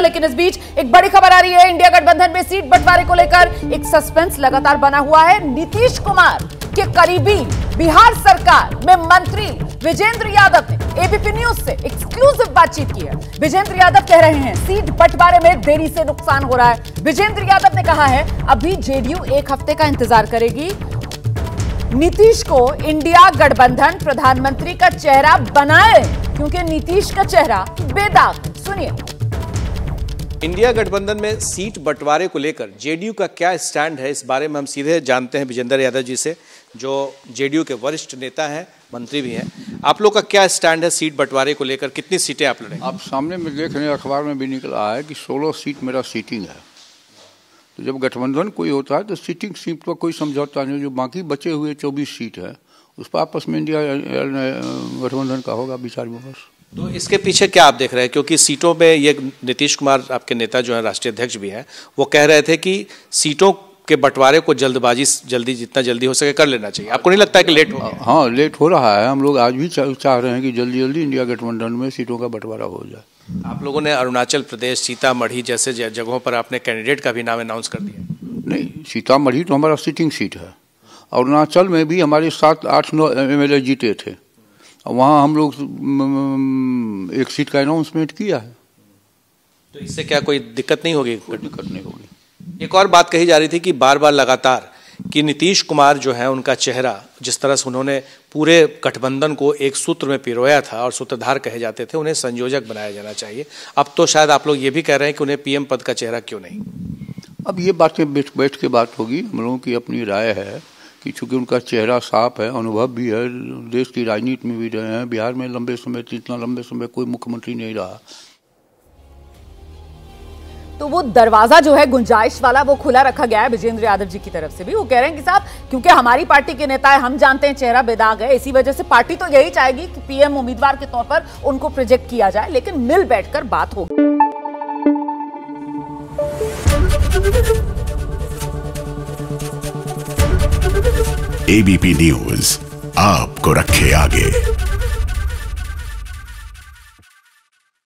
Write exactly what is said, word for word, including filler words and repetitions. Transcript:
लेकिन इस बीच एक बड़ी खबर आ रही है। इंडिया गठबंधन में सीट बंटवारे को लेकर एक सस्पेंस लगातार बना हुआ है। नीतीश कुमार के करीबी बिहार सरकार में मंत्री विजेंद्र यादव ने एबीपी न्यूज से एक्सक्लूसिव बातचीत की है। विजेंद्र यादव कह रहे हैं सीट बंटवारे में देरी से नुकसान हो रहा है। विजेंद्र यादव ने कहा है अभी जेडीयू एक हफ्ते का इंतजार करेगी। नीतीश को इंडिया गठबंधन प्रधानमंत्री का चेहरा बनाए, क्योंकि नीतीश का चेहरा बेदाग। सुनिए। इंडिया गठबंधन में सीट बंटवारे को लेकर जेडीयू का क्या स्टैंड है, इस बारे में हम सीधे जानते हैं विजेंद्र यादव जी से, जो जेडीयू के वरिष्ठ नेता हैं, मंत्री भी हैं। आप लोग का क्या स्टैंड है सीट बंटवारे को लेकर? कितनी सीटें आप लड़ेंगे? आप सामने में देख रहे हैं, अखबार में भी निकला है कि सोलह सीट मेरा सीटिंग है। तो जब गठबंधन कोई होता है तो सीटिंग सीट पर कोई समझौता नहीं। जो बाकी बचे हुए चौबीस सीट है उस पर आपस में इंडिया गठबंधन का होगा विचार विमर्श। तो इसके पीछे क्या आप देख रहे हैं? क्योंकि सीटों में ये नीतीश कुमार आपके नेता जो है, राष्ट्रीय अध्यक्ष भी हैं, वो कह रहे थे कि सीटों के बंटवारे को जल्दबाजी जल्दी जितना जल्दी हो सके कर लेना चाहिए। आपको नहीं लगता है कि लेट हो गया? हाँ, लेट हो रहा है। हम लोग आज भी चाह रहे हैं कि जल्दी जल्दी इंडिया गठबंधन में सीटों का बंटवारा हो जाए। आप लोगों ने अरुणाचल प्रदेश, सीतामढ़ी जैसे जगहों पर आपने कैंडिडेट का भी नाम अनाउंस कर दिया। नहीं, सीतामढ़ी तो हमारा सीटिंग सीट है। अरुणाचल में भी हमारे सात आठ नौ एम एल ए जीते थे, वहाँ हम लोग एक सीट का अनाउंसमेंट किया है। तो इससे क्या कोई दिक्कत नहीं होगी? कोई दिक्कत नहीं होगी। एक और बात कही जा रही थी कि बार बार लगातार कि नीतीश कुमार जो है, उनका चेहरा, जिस तरह से उन्होंने पूरे गठबंधन को एक सूत्र में पिरोया था और सूत्रधार कहे जाते थे, उन्हें संयोजक बनाया जाना चाहिए। अब तो शायद आप लोग ये भी कह रहे हैं कि उन्हें पीएम पद का चेहरा क्यों नहीं? अब ये बातें बैठ बैठ के बात होगी। हम लोगों की अपनी राय है कि चूंकि उनका चेहरा साफ है, अनुभव भी है, देश की राजनीति में भी रहे हैं, बिहार में लंबे समय इतना लंबे समय कोई मुख्यमंत्री नहीं रहा। तो वो दरवाजा जो है गुंजाइश वाला, वो खुला रखा गया है विजेंद्र यादव जी की तरफ से भी। वो कह रहे हैं कि साहब, क्योंकि हमारी पार्टी के नेता है, हम जानते हैं चेहरा बेदाग है, इसी वजह से पार्टी तो यही चाहेगी कि पीएम उम्मीदवार के तौर पर उनको प्रोजेक्ट किया जाए, लेकिन मिल बैठकर बात होगी। एबीपी न्यूज आपको रखे आगे।